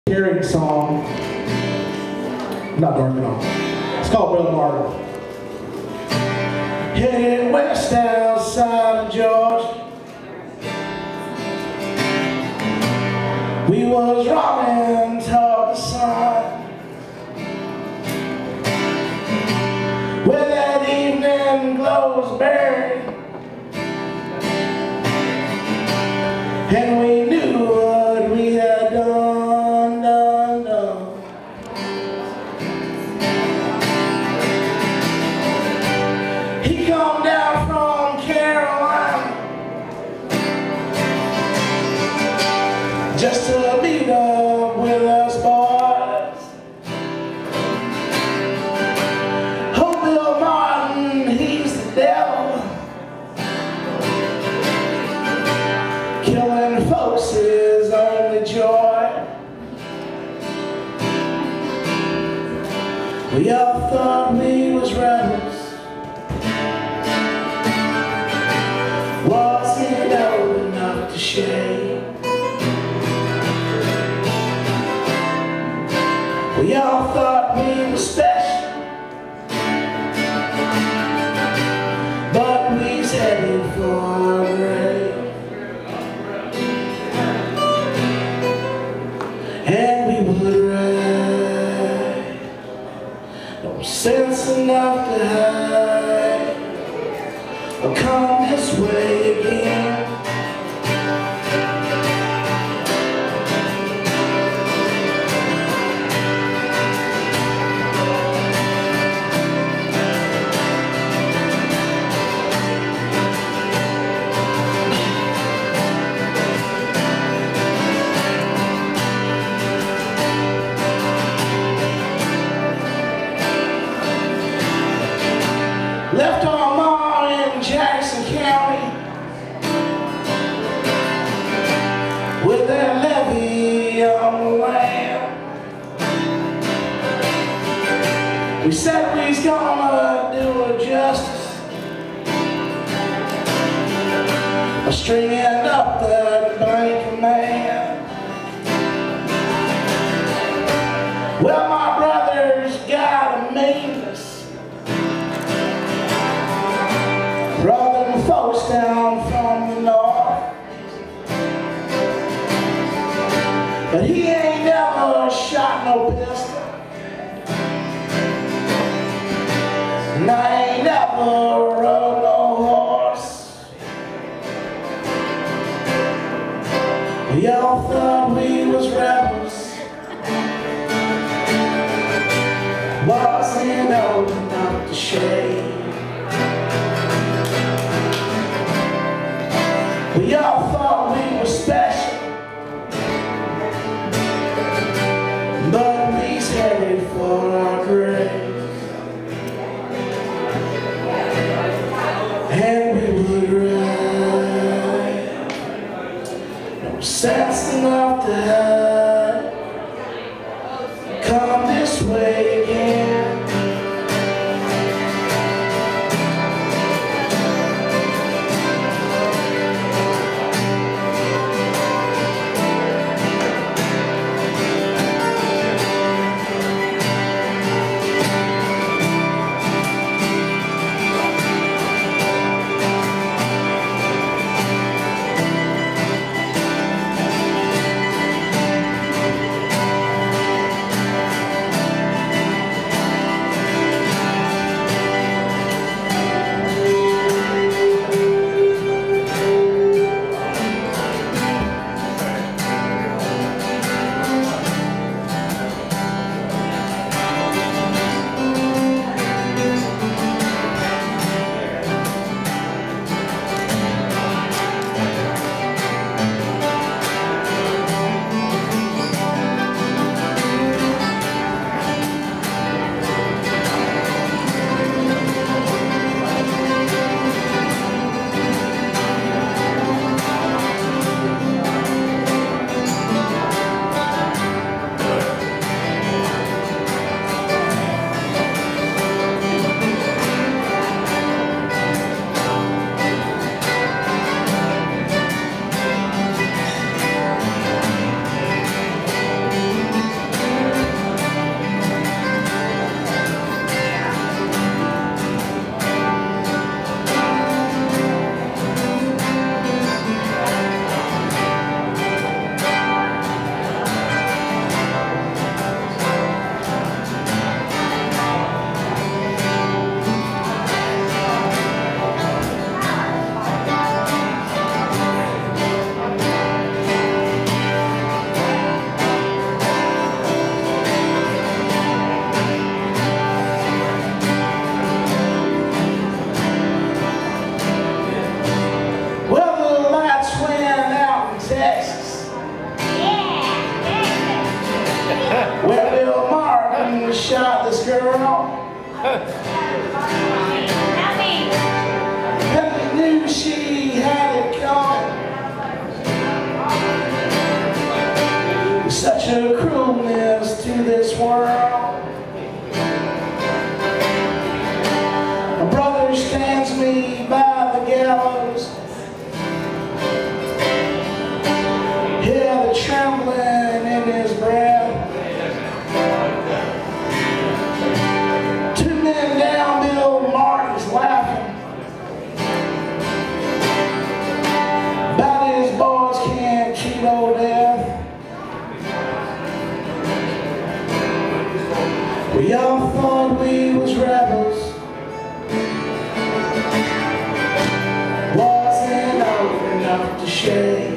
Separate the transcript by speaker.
Speaker 1: Carrying song. Not dark at all. It's called Brother Martin. Headed west outside of Georgia. We was rolling toward the sun, where that evening glow was buried, and we knew what we had done. He come down from Carolina just to meet up with us boys. Oh, Bill Martin, he's the devil. Killing folks is only joy. We all thought we was rebels. Wasn't old enough to shake. We all thought we were special, but we's headed for a grave. And we would ride, no sense enough to hide or come this way again. Left our mom in Jackson County with that levee on the land. We said we's gonna do her justice, stringing up that bank man. Well, my brother's got a meanness, robbing folks down from the north, but he ain't never shot no pistol, and I ain't never rode no horse. We all thought we was rebels, wasn't old enough to shake. We all thought we were special, but we's headed for our grave. And we would ride, no sense enough to hide Well, Bill Martin shot this girl. And he knew she had it coming. Such a cruelness to this world. My brother stands me by the gallows. Hear the trembling in his breath. 2 men down, Bill Martin's laughing. About his boys can't cheat old death. We all thought we was rebels. Wasn't old enough to shake.